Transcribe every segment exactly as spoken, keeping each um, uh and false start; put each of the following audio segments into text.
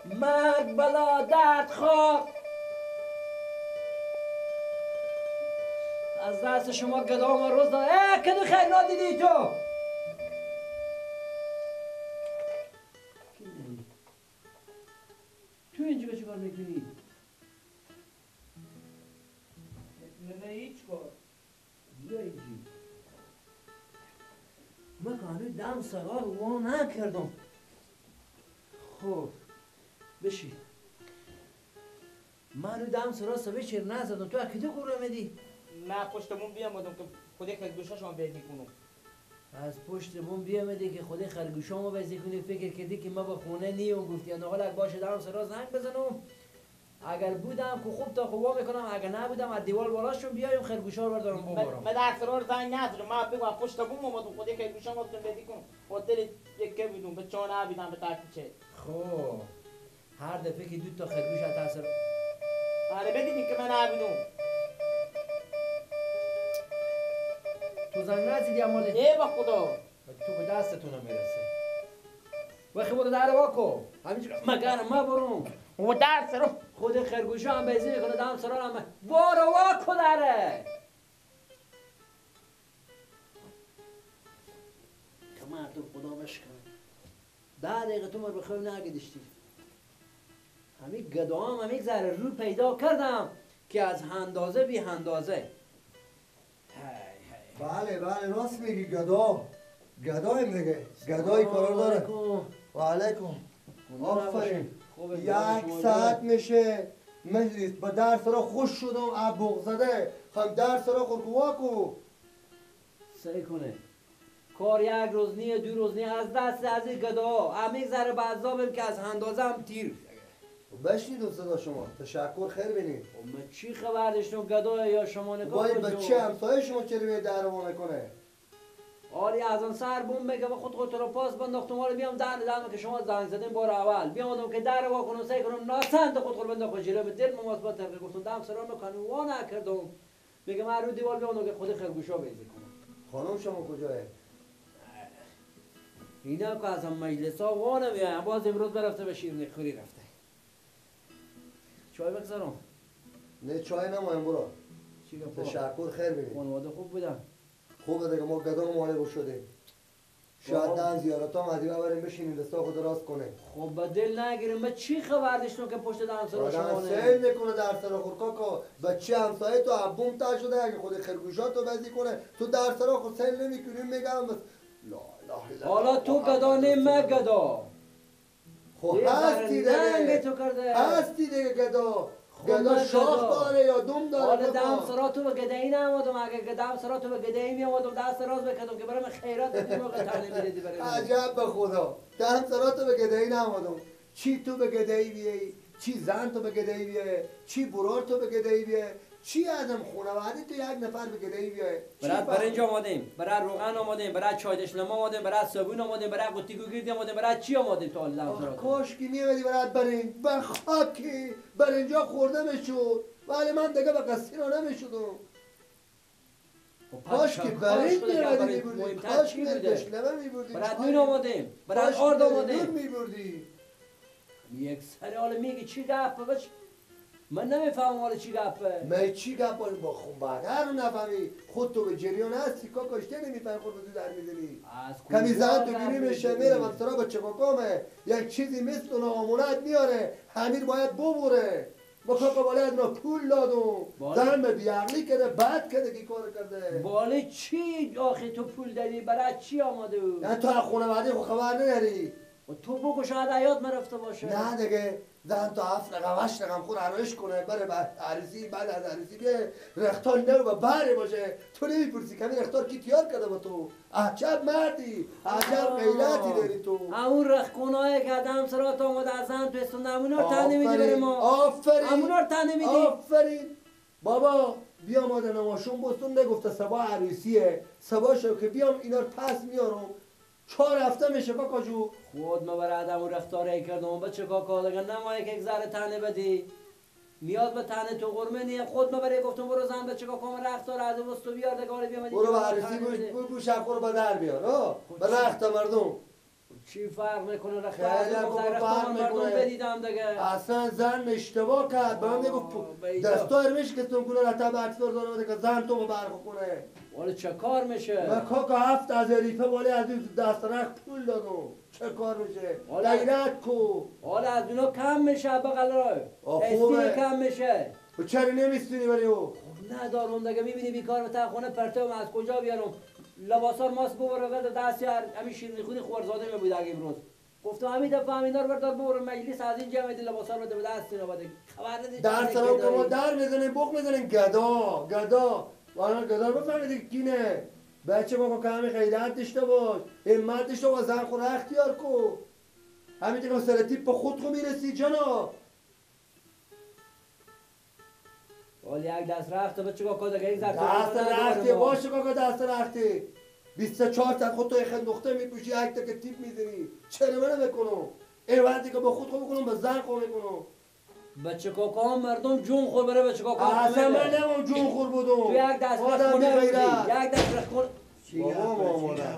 مرگ بلا درد خواب از دست شما گدام روز داد. اه کدو خیر نادیدی تو تو اینجا چه کار میکنی؟ نه هیچ کار بیا اینجا من کانوی دم سرار وان نکردم. خب بشی منو دم سرار سوی چیر نزدم. تو اکیده گوره میدی؟ نه پشتمون بیام بودم که خودی خرگوشاشو بازی کنم. از پشت بوم بیامدی که خودی خرگوشامو بازی کنی. فکر کردی که ما به خونه نیم گفتی نه حالا باشه دم سرار زنگ بزنم. اگر بودم که خوب تا خوبا میکنم، اگر نبودم از دیوار بالاشون بیایم خرگوشا رو بردارم ببرم. من در سرار زنگ نزدم. ما بگم پشت بوم اومدم خودی خرگوشامو بازی کنم. هتل یکی بیدم به چون نبودم به تاکچه. خب هر دفعه که دو تا خرگوش از تاثیر آره بدیدی که من نبودم. تو زنگ نزدی اما ای با خدا تو به دستتون میرسه. وقتی بود در واکو همینجوری مگر ما برم و در سرار خود خرگوشا هم بازی میکنه دم سرار هم بارو واکو داره. که مردم خدا بشکنه ده دقیقه تو مر بخواه نگدشتی. همین گدام هم یک ذره رو پیدا کردم که از هندازه بی هندازه. بله بله راست میگی گدا گدای میگه گدای کار داره. و علیکم آفرین یک ساعت میشه مجلس با درس را خوش شدم اب بغ زده خواهیم درس را خورکوا کو سعی کنه کار یک روز نیه دو روز نیه از دست از این گدا هم یک ذره بعضابیم که از هندازه هم تیر بشنید صدا شما تشکر خیر بینید. من چی خبر داشتم گدا یا شما نگاه باید بچه همسایه شما چرا به در وانه کنه. آری از آن سر بوم میگه و خود خود رو پاس بنداختم آره بیام در دادم که شما زنگ زدین بار اول بیامدم که در وا کنم سعی کنم ناسند خود خود بنداخت جلو به دل مواظبت طبقه گفتم دم سرا میکنم وا نکردم. میگه من رو دیوار بیام که خود خرگوشا بازی کنم. خانم شما کجاه؟ اینا که از هم مجلس ها وا نمیایم. باز امروز برفته به شیرینی خوری رفته. چای بگذارم؟ نه چای نمایم برو. چی گفت؟ تشکر خیر بینید. خانواده خوب بودن؟ خوبه دیگه ما گدام مالی شدیم. شاید دن زیارت ها مدیوه بریم بشینیم دستا خود راست کنه. خب با دل نگیریم. من چی خبر داشتم که پشت در همسایه شما نه؟ سیل میکنه در سر خور کاکا بچه همسایه تو عبوم تا شده اگه خود خرگوشات رو بازی کنه تو در سر خود سیل نمیکنیم میگم بس لا لا حالا تو گدا نه من گدا. خب هستی دیگه تو کرده. هستی دیگه گدا. گدا شاخ داره یا دوم داره. حالا دم سراتو به گدایی نمادم. اگه گدام سراتو به گدایی میامدم دست راز بکردم که برام خیرات بدی موقع تنه میدادی برای من. عجب به خدا دم سراتو به گدایی نمادم. چی تو به گدایی بیایی چی زن تو به گدایی بیای چی برار تو به گدایی بیای چی آدم خانواده تو یک نفر به گدایی بیای. برای برنج آمادیم برای روغن آمادیم برای چای دشنام آمادیم برای صابون آمادیم برای قوطی گوگیردی آمادیم برای چی آمادیم تو حال دم سراتو. کاش که میومدی برای برنج به خاکی برنجا خورده میشد ولی من دیگه به قصیرا نمیشدم. کاش که برنج میومدی میبردی کاش که دشنامه میبردی برای نون آمادیم برای آرد آمادیم میبردی. یک سر حالا میگی چی گپ بچ من نمیفهمم حالا چی گپه. من چی گپ با خون بعد رو نفهمی خود تو به جریان هستی کاکاشته نمیفهمی خود رو در میدونی. کمی زن تو گیری میشه میره من سرا با چکاکامه یک چیزی مثل نامونت میاره همین باید ببوره. ما کاکا بالا از ما پول دادم زن به بیعقلی کرده بعد کرده که کار کرده. بالا چی آخه تو پول دادی برای چی آماده بود؟ نه تو از خانواده خو خبر نداری. و تو بگو شاید حیات من رفته باشه. نه دیگه زن تو هفت رقم هشت رقم خور عرایش کنه بره بعد عریسی بعد از عریسی بیه رختار نو و بره باشه تو نمیپرسی کمی رختار کی تیار کرده با تو. عجب مردی عجب غیرتی داری تو. همون رختکنایی که آدم سرات آمده از زن تو استونده همونا رو تنه میدی بره ما. آفرین همونا رو تنه میدی. آفرین بابا بیا ماده نماشون بستون نگفته سبا عروسیه سبا شو که بیام اینا رو پس میارم چهار هفته میشه کاکا جو. خود ما برای آدم رفتاره کردم بچه کاکا دیگه نمایی که یک ذره تنه بدی نیاز به تنه تو قرمه نیه. خود ما برای گفتم برو زن بچه کاکا ما رفتار از وستو بیار دیگه حالا بیام برو به عروسی بو شکر با در بیار ها به رخت مردم. چی فرق میکنه رخت خیلی از خوب رخت فرق من مردم میکنه. بدیدم دیگه. اصلا زن اشتباه کرد به من میگو بیدا. دستا ارمیش که تون کنه رتب اکثر داره بده که زن تو برخو کنه. ولی چه کار میشه؟ من کاکا هفت از ریفه ولی از این دست رخت پول دادم. چه کار میشه؟ حالا- غیرت کو. حالا از اونا کم میشه بغل راه. آه، اسپی خوبه. کم میشه. و چرا نمیستونی ولی او؟ خب ندارم دیگه میبینی بیکار تا خونه پرتم از کجا بیارم؟ لباسار ماست ببره دست یار همین شیرینی خونی خوارزاده میبود اگه امروز. گفتم همین دفعه همینا رو بردار ببرم مجلس از این جمعیت لباسار بده به دست اینا بده. خبر ندی در سرام که ما در میزنیم بخ میزنیم گدا گدا وانا گدا رو بفهمید کینه بچه ما که همین غیرت داشته باش همت داشته باش زن خود اختیار کو همین که سر تیپ به خود خو میرسی جنا ولی یک دست رخت بچه که دیگه یک ذره دست رختی باشه که دست رختی بیست و چهار تا خود تو خندوخته میپوشی یک تا که تیپ میزنی چرا منو بکنم این وقتی که به خود خو بکنم به زن خو میکنم بچه کاکا هم مردم جون خور بره بچه کاکا اصلا من نمون جون خور بودم تو یک دست آدم رخت خونه بی بودی غیرت. یک دست رخت خونه بابا مامانم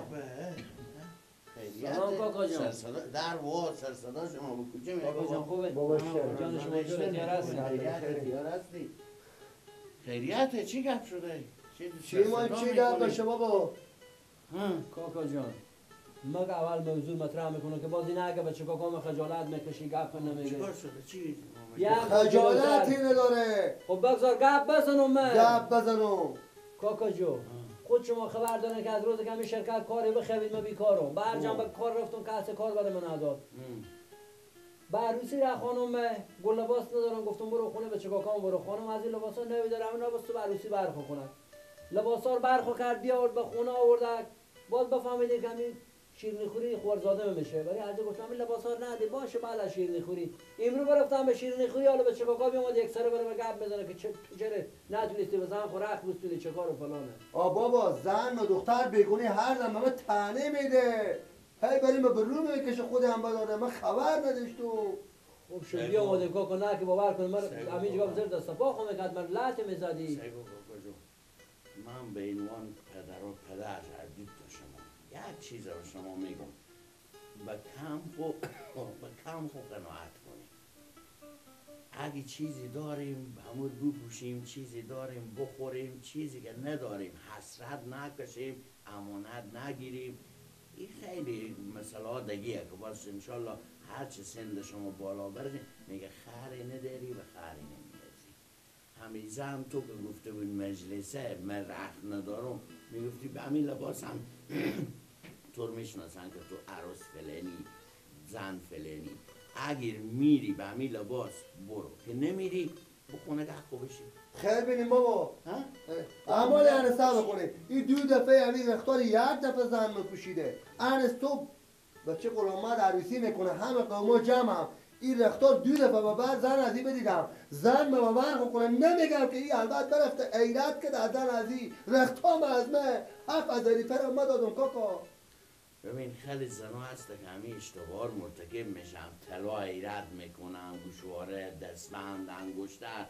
سلام کاکا جان. سرصدا در وا سرصدا شما به کجا میای کاکا جان خوبه؟ بابا شهر. جان شما جو اختیار هستی؟ خیریت دیار هستی خیریت چی گپ شده چی ما چی گپ باشه بابا کاکا جان مگه اول موضوع مطرح میکنه که بازی نه اگه بچه کاکا ما خجالت میکشی گپ نمیگه چیکار شده چی یک خجالتی نداره خب بگذار گپ بزنم من گپ بزنم کاکا جو خود شما خبر دارن که از روز که همین شرکت کاری بخوید من بیکارم برجام به کار رفتم کسی کار برای من نداد به عروسی را خانم گل لباس ندارم گفتم برو خونه به چکاکام برو خانم از این لباسا نمیدارم اینا بس تو به عروسی برخو کنن لباسا رو برخو کرد بیارد به خونه آورد باز بفهمید که همین شیرینی خوری خوارزاده میشه ولی از گفتم این لباسا رو نده باشه بالا شیرینی خوری امرو برفتم به شیرینی خوری حالا به چکاکا میومد یک سره بره گپ بزنه که چه چه نتونستی بزن خو رخ بستونی چه کار و فلانه آ بابا زن و دختر بیگونی هر دم من تنه میده هی بریم به رو میکشه خود هم بداره من خبر نداشتم خب شو بیا اومدیم کاکا نه که باور کنه من همین جواب زرد دست پا خو میکرد من لات میزدی سگو کاکا جو من به عنوان پدر و پدر هر دو تا شما یک چیز رو شما میگم به کم خو به کم خو قناعت کنیم اگه چیزی داریم همون بپوشیم چیزی داریم بخوریم چیزی که نداریم حسرت نکشیم امانت نگیریم این خیلی مثلا دگیه که باز انشالله هرچی سند شما بالا برسیم میگه خری نداری و خری نمیرسی همین زن تو که گفته بود مجلسه من رخت ندارم میگفتی به همین لباس هم طور میشناسن که تو عروس فلانی زن فلانی اگر میری به همین لباس برو که نمیری بخونه گه بشی خیر بینیم بابا اما یعنی سبا کنه این دو دفعه همین رختار یک دفعه زن میپوشیده انس تو بچه قلامت عروسی میکنه همه قوما جمع هم این رختار دو دفعه با بعد زن ازی بدیدم زن به برخو کنه نمیگم که این البته برفته ایرت که در زن ازی رختام از من هفت از ریفر ما دادم کاکا ببین خیلی زنها هست که همین اشتباه مرتکب میشم طلا ایرت میکنم گوشواره دستبند انگشتر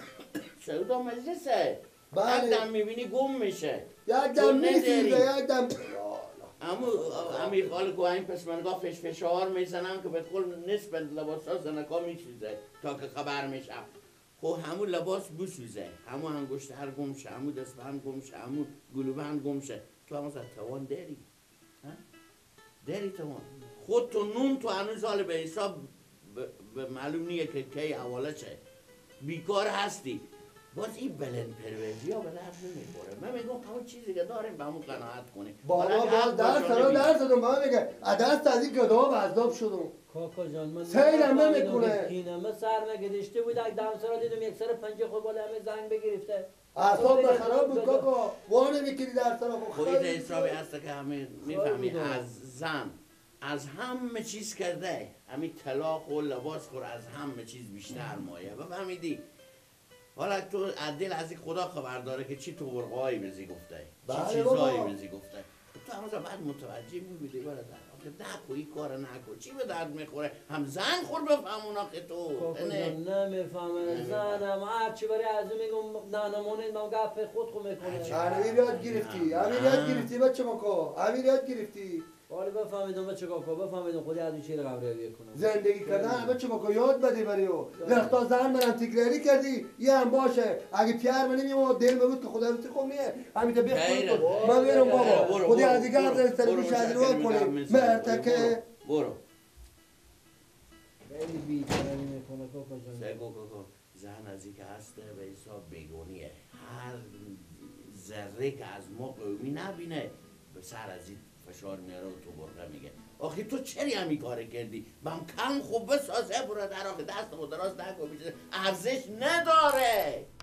سودا مجلسه بله. یک دم میبینی گم میشه یک تو دم نداری. میسیزه یک دم امو امیر خال که این پسمنگاه فش فشار میزنم که به کل نسبت لباس ها زنکا میسوزه تا که خبر میشم خب همون لباس بسوزه همون انگشتر گم شه همون دستبند گم شه همون گلوبند گم شه تو همون توان داری ها؟ داری توان خود تو نون تو هنوز حال به حساب به معلوم نیه که کی حواله چه بیکار هستی باز این بلند پروژی ها به درد نمیخوره من میگم همون چیزی که داریم به همون قناعت کنیم بابا باز درست سرا درست دادم با میگه دست از این گدا و عذاب شدم کاکا جان من سیلم نمیکنه. من سر نگدشته بود یک دم سرا دیدم یک سر پنجه خود بالا همه زنگ بگرفته اعصاب به خراب بود کاکا وانه میکنی در سرا خود حسابی هست که همه میفهمی از زن از همه چیز کرده همین طلاق و لباس خور از همه چیز بیشتر مایه و فهمیدی حالا تو عدل از این خدا خبر داره که چی تو برقایی بزی گفته چی بله چیزایی بابا. بزی گفته تو همونجا بعد متوجه میبودی برادر که نکو این کار نکو چی به درد میخوره هم زن خور بفهم که تو کاکا نه جان نمیفهمه زنم هرچی برای از اون میگم نه نمونه من گپ خود خو میکنه همین یاد گرفتی همین یاد گرفتی بچه ماکا همین یاد گرفتی حالا بفهمیدم بچه کاکا بفهمیدم خودی از چی رقم روی کنم زندگی کردن همه چه با یاد بدی بری و وقتا زن منم تکراری کردی یه هم باشه اگه پیار منی میمون دل بود که خدا رو خوب نیه همین تا بخیر من میرم بابا خودی از دیگه هم زن سر میشه از رو کنیم مرتکه برو خیلی بی‌طرفی میکنه کاکا جان سگو کاکا زن از این که هسته به حساب بیگونیه هر ذره که از ما قومی نبینه به سر از این فشار میاره و تو برقه میگه آخی تو چری همی کار کردی بم کم خوب بسازه برادر آخی دست خود راست نکن ارزش نداره